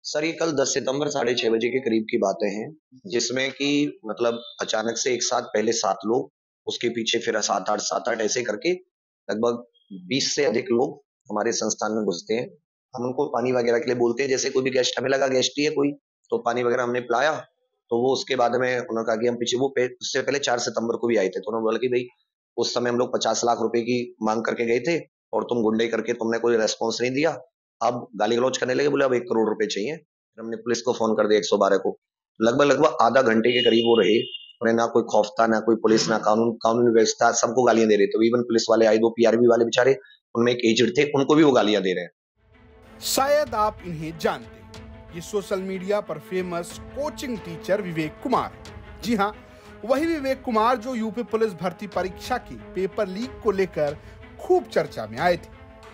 Sir ये कल 10 सितंबर 6:30 बजे के करीब की बातें हैं, जिसमें कि मतलब अचानक से एक साथ पहले 7 लोग, उसके पीछे फिर 7-8 ऐसे करके लगभग 20 से अधिक लोग हमारे संस्थान में घुसते हैं। हम उनको पानी वगैरह के लिए बोलते हैं, जैसे कोई भी गेस्ट हमें लगा गेस्ट ही है कोई, तो पानी वगैरह हमने पिलाया, तो वो उसके बाद में उन्होंने कहा कि हम पीछे वो पे उससे पहले 4 सितंबर को भी आए थे, तो उन्होंने बोला कि भई उस समय हम लोग 50 लाख रुपए की माँग करके गए थे और तुम गुंडे करके तुमने कोई रिस्पॉन्स नहीं दिया। अब गाली-गलौच करने लगे, बोले अब 1 करोड़ रुपए चाहिए। फिर हमने पुलिस को फ़ोन कर दिया 112 को। लगभग-लगभग आधा घंटे के करीब वो रहे। उन्हें ना कोई खौफ था, ना कोई पुलिस, ना कानून कानून व्यवस्था, सबको गालियाँ दे रहे थे। इवन पुलिस वाले आए, 2 पीआरबी वाले बेचारे, उनमें एक एजेड थे, उनको भी वो गालियाँ दे रहे हैं। शायद आप इन्हें जानते हैं, ये सोशल मीडिया पर famous coaching teacher Vivek Kumar. जी हाँ, वही विवेक कुमार जो यूपी पुलिस भर्ती परीक्षा की पेपर लीक को लेकर खूब चर्चा में आए थे।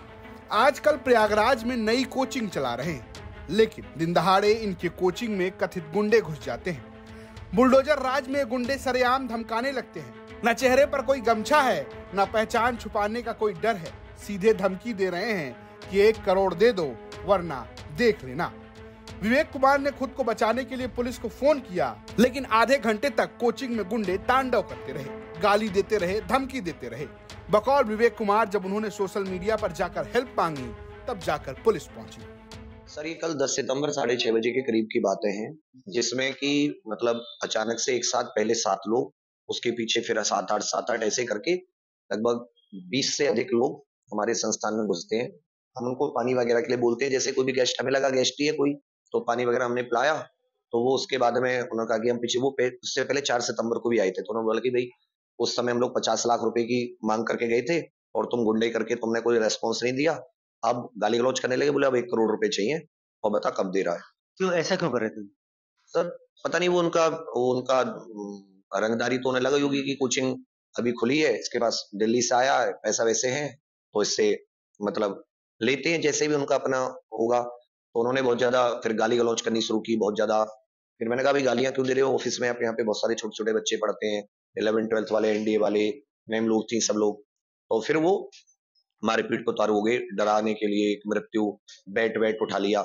आजकल प्रयागराज में नई कोचिंग चला रहे हैं, लेकिन दिन दहाड़े इनके कोचिंग में कथित गुंडे घुस जाते हैं। बुलडोजर राज में गुंडे सरेआम धमकाने लगते हैं। न चेहरे पर कोई गमछा है, न पहचान छुपाने का कोई डर है। सीधे धमकी दे रहे हैं कि 1 करोड़ दे दो वरना देख लेना। विवेक कुमार ने खुद को बचाने के लिए पुलिस को फोन किया, लेकिन आधे घंटे तक कोचिंग में गुंडे तांडव करते रहे, गाली देते रहे, धमकी देते रहे। बकौल विवेक कुमार जब उन्होंने सोशल मीडिया पर जाकर हेल्प मांगी, तब जाकर पुलिस पहुंची। सर ये कल 10 सितंबर 6:30 बजे के करीब की बातें हैं, जिसमें कि मतलब अचानक से एक साथ पहले 7 लोग, उसके पीछे फिर 7-8 ऐसे करके लगभग 20 से अधिक लोग हमारे संस्थान में घुसते हैं। हम उनको पानी वगैरह के लिए बोलते हैं, जैसे कोई भी गेस्ट हमें लगा गेस्ट ही है कोई, तो पानी वगैरह हमने पिलाया, तो वो उसके बाद में उन्होंने कहा कि हम पीछे वो पे उससे पहले 4 सितंबर को भी आए थे, तो उन्होंने बोला कि भई उस समय हम लोग 50 लाख रुपए की माँग करके गए थे और तुम गुंडे करके तुमने कोई रिस्पॉन्स नहीं दिया। अब गाली-गलौच करने लगे, बोले अब 1 करोड़ रुपए चाहिए और बता कब दे रहा है। क्यों ऐसा क्यों कर रहे थे? सर पता नहीं वो उनका रंगदारी तो उन्हें लग गई होगी कि कोचिंग अभी खुली है, इसके पास दिल्ली से आया है, पैसा वैसे है, तो इससे मतलब लेते हैं जैसे भी उनका अपना होगा। तो उन्होंने बहुत ज़्यादा फिर गाली-गलौच करनी शुरू की, बहुत ज़्यादा। फिर मैंने कहा, "भई गालियाँ क्यों दे रहे हो? ऑफ़िस में अपने यहाँ पे बहुत सारे छोटे-छोटे बच्चे पढ़ते हैं, 11th-12th वाले, एनडीए वाले, मैम लोग थीं सब लोग।" तो फिर वो मारपीट को उतारू हो गए, डराने के लिए एक मृत्यु, बैट-वैट उठा लिया।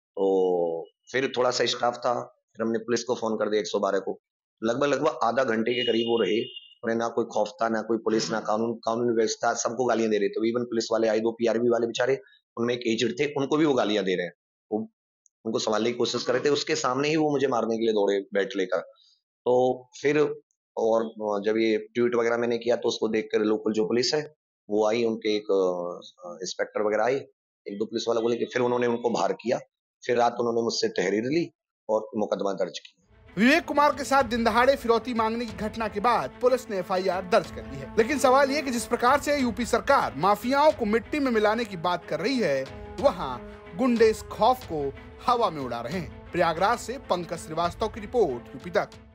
तो फिर थोड़ा-सा स्टाफ था, फिर हमने पुलिस को फ़ोन कर दिया 112 को। लगभग-लगभग आधा घंटे के करीब वो रहे। उन्हें ना कोई खौफ था, ना कोई पुलिस, ना कानून कानून व्यवस्था, सबको गालियाँ दे रहे थे। इवन पुलिस वाले आए, 2 पीआरबी वाले बेचारे, उनमें एक एजेड थे, उनको भी वो गालियाँ दे रहे हैं। वो उनको सँभालने की कोशिश कर रहे थे, उसके सामने ही वो मुझे मारने के लिए दौड़े बैट लेकर। तो फिर और जब ये ट्वीट वगैरह मैंने किया, तो उसको देखकर लोकल जो पुलिस है, वो आई, उनके एक इंस्पेक्टर वगैरह आए, 1-2 पुलिस वालों को लेके, फिर उन्होंने उनको बाहर किया। फिर रात उन्होंने मुझसे तहरीर ली और मुकदमा दर्ज किया। विवेक कुमार के साथ दिन दहाड़े फिरौती मांगने की घटना के बाद पुलिस ने एफआईआर दर्ज कर ली है। लेकिन सवाल ये कि जिस प्रकार से यूपी सरकार माफियाओं को मिट्टी में मिलाने की बात कर रही है, वहाँ गुंडे इस खौफ को हवा में उड़ा रहे हैं। प्रयागराज से पंकज श्रीवास्तव की रिपोर्ट, यूपी तक।